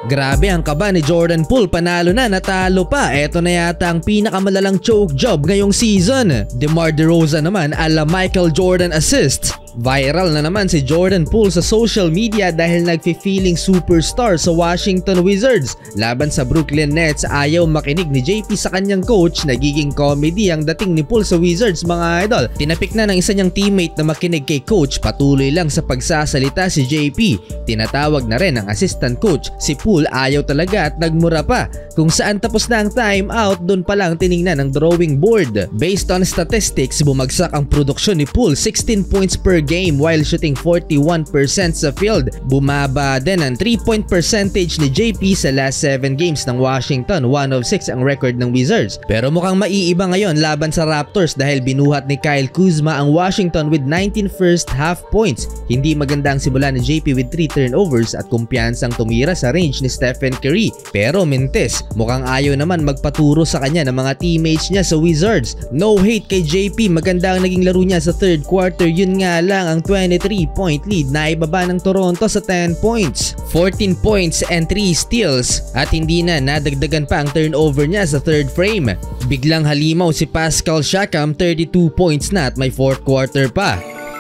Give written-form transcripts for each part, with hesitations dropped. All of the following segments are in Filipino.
Grabe ang kaba ni Jordan Poole, panalo na, natalo pa. Eto na yata ang pinakamalalang choke job ngayong season. DeMar DeRozan naman ala Michael Jordan assist. Viral na naman si Jordan Poole sa social media dahil nagfi-feeling superstar sa Washington Wizards. Laban sa Brooklyn Nets, ayaw makinig ni JP sa kanyang coach. Nagiging comedy ang dating ni Poole sa Wizards, mga idol. Tinapik na ng isa niyang teammate na makinig kay coach. Patuloy lang sa pagsasalita si JP. Tinatawag na rin ang assistant coach. Si Poole ayaw talaga at nagmura pa. Kung saan tapos na ang timeout, doon pa lang tiningnan ang drawing board. Based on statistics, bumagsak ang produksyon ni Poole, 16 points per game while shooting 41% sa field. Bumaba din ang 3-point percentage ni JP sa last 7 games ng Washington, 1 of 6 ang record ng Wizards. Pero mukhang maiiba ngayon laban sa Raptors dahil binuhat ni Kyle Kuzma ang Washington with 19 first half points. Hindi maganda ang simula ni JP with 3 turnovers at kumpiyansang tumira sa range ni Stephen Curry. Pero mintes, mukhang ayaw naman magpaturo sa kanya ng mga teammates niya sa Wizards. No hate kay JP, maganda ang naging laro niya sa third quarter, yun nga lang ang 23-point lead na ibaba ng Toronto sa 10 points. 14 points and 3 steals at hindi na nadagdagan pa ang turnover niya sa third frame. Biglang halimaw si Pascal Siakam, 32 points na at may fourth quarter pa.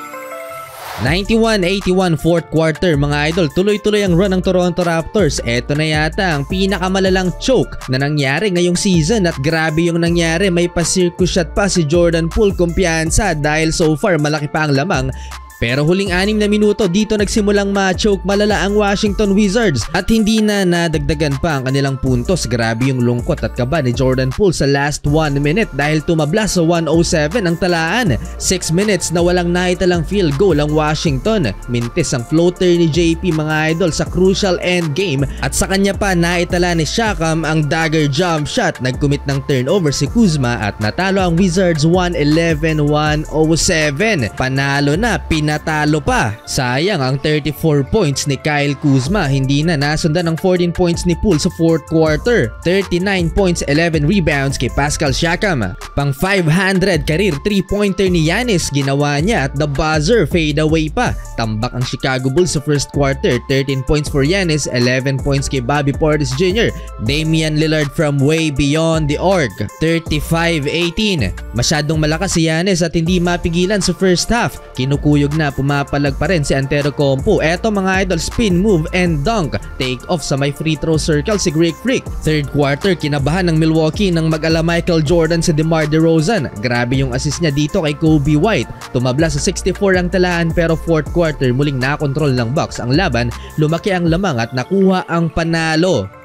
91-81 fourth quarter, mga idol. Tuloy-tuloy ang run ng Toronto Raptors. Eto na yata ang pinakamalalang choke na nangyari ngayong season at grabe yung nangyari. May pa-circus shot pa si Jordan Poole, kumpiyansa dahil so far malaki pa ang lamang. Pero huling 6 na minuto dito nagsimulang ma-choke malala ang Washington Wizards at hindi na nadagdagan pa ang kanilang puntos. Grabe yung lungkot at kaba ni Jordan Poole sa last 1 minute dahil tumabla sa 107 ang talaan. 6 minutes na walang naitalang field goal ang Washington. Mintis ang floater ni JP, mga idol, sa crucial end game at sa kanya pa naitala ni Siakam ang dagger jump shot. Nagcommit ng turnover si Kuzma at natalo ang Wizards 111-107. Panalo na, natalo pa. Sayang ang 34 points ni Kyle Kuzma. Hindi na nasundan ang 14 points ni Poole sa fourth quarter. 39 points, 11 rebounds kay Pascal Siakam. Pang 500 career 3-pointer ni Giannis ginawa niya at the buzzer fade away pa. Tambak ang Chicago Bulls sa first quarter. 13 points for Giannis, 11 points kay Bobby Portis Jr. Damian Lillard from way beyond the arc, 35-18. Masyadong malakas si Giannis at hindi mapigilan sa first half. Kinukuyog na, pumapalag pa rin si Antetokounmpo. Eto, mga idol, spin move and dunk. Take off sa may free throw circle si Greek Freak. Third quarter, kinabahan ng Milwaukee nang mag-ala Michael Jordan sa DeMar DeRozan. Grabe yung assist niya dito kay Kobe White. Tumabla sa 64 ang talaan pero fourth quarter muling nakontrol ng Bucks ang laban. Lumaki ang lamang at nakuha ang panalo.